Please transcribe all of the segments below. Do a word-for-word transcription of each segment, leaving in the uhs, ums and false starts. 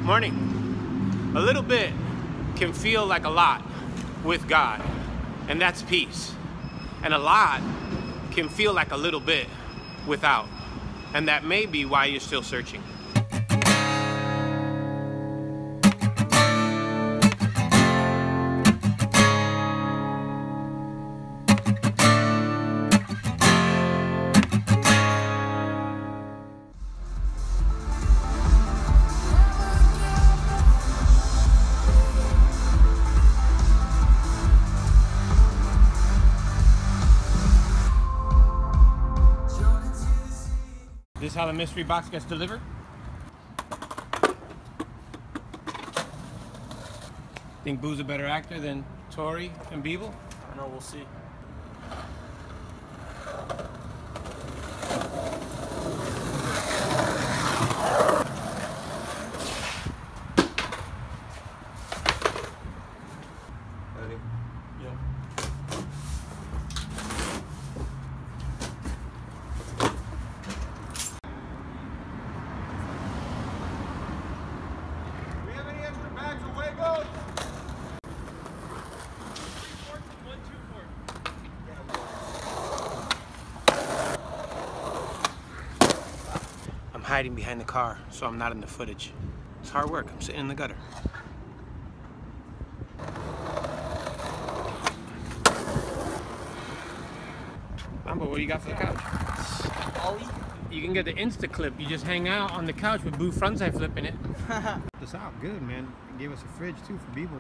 Morning. A little bit can feel like a lot with God, and that's peace. And a lot can feel like a little bit without, and that may be why you're still searching. This is how the mystery box gets delivered. Think Boo's a better actor than Tori and Beeble? I don't know, we'll see. Ready? Yeah. I'm hiding behind the car, so I'm not in the footage. It's hard work. I'm sitting in the gutter. Mambo, what do you got for the couch? Ollie? You can get the Insta clip. You just hang out on the couch with Boo frontside flipping it. It's out good, man. They gave us a fridge too for Beeble.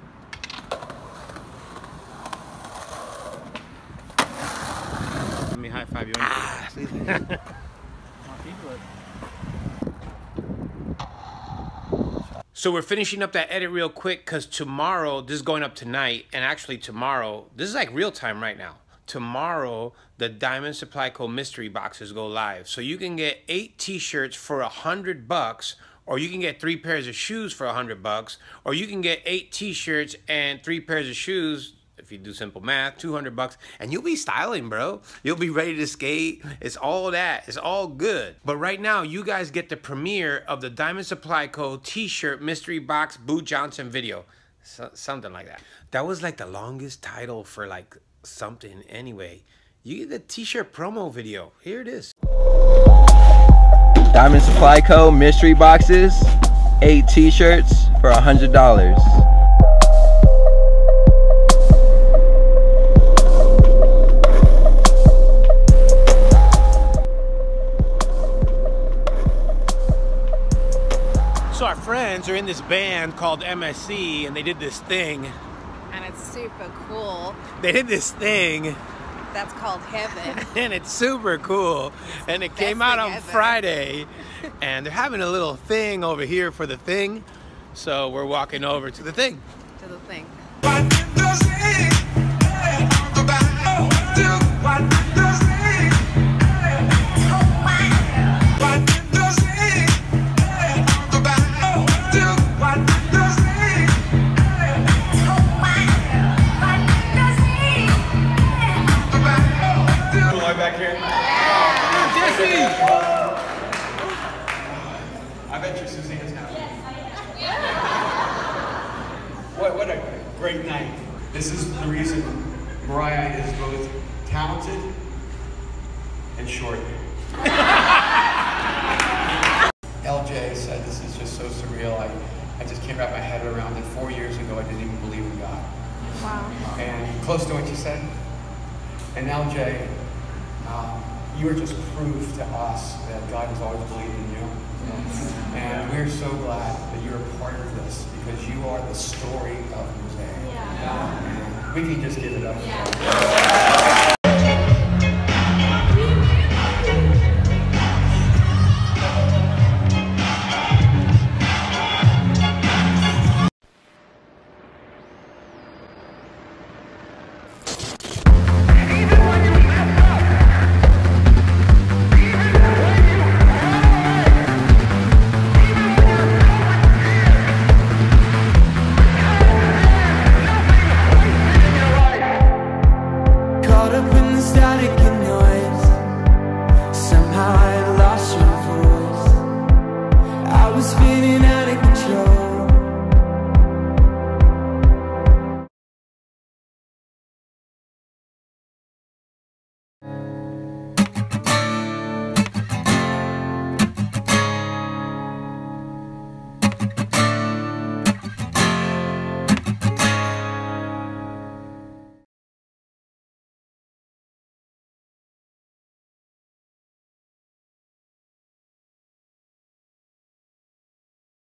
Let me high five you. Ah, so we're finishing up that edit real quick because tomorrow, this is going up tonight, and actually tomorrow, this is like real time right now. Tomorrow, the Diamond Supply Co. mystery boxes go live. So you can get eight t-shirts for a hundred bucks, or you can get three pairs of shoes for a hundred bucks, or you can get eight t-shirts and three pairs of shoes. If you do simple math, two hundred bucks, and you'll be styling, bro. You'll be ready to skate. It's all that. It's all good. But right now, you guys get the premiere of the Diamond Supply Co. t-shirt mystery box Boo Johnson video. So, something like that. That was like the longest title for like something anyway. You get the t-shirt promo video. Here it is. Diamond Supply Co. mystery boxes, eight t-shirts for a hundred dollars. So our friends are in this band called M S C, and they did this thing. And it's super cool. They did this thing. That's called Heaven. And it's super cool. And it came out on Friday. And they're having a little thing over here for the thing. So we're walking over to the thing. To the thing. Back here? I bet you're Suzanne's house. Yes, I am. What, what a great night. This is the reason Mariah is both talented and short. L J said this is just so surreal. I, I just can't wrap my head around it. Four years ago, I didn't even believe in God. Wow. And close to what you said. And L J, Um, you are just proof to us that God has always believed in you. Yes. And we're so glad that you're a part of this because you are the story of Mosaic. Yeah. We can just give it up. Yeah. was feeling